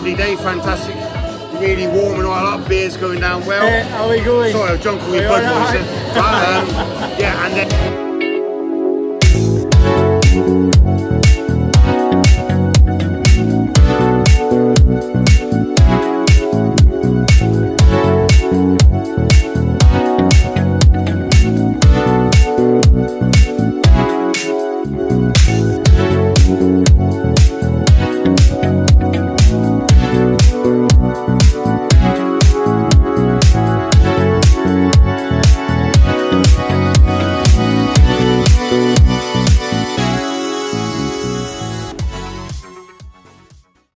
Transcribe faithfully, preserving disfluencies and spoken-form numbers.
lovely day, fantastic, really warm and all, a lot of beers going down well. Hey, how are we going? Sorry, I've drunk all your Budweiser. But, um, yeah, and then.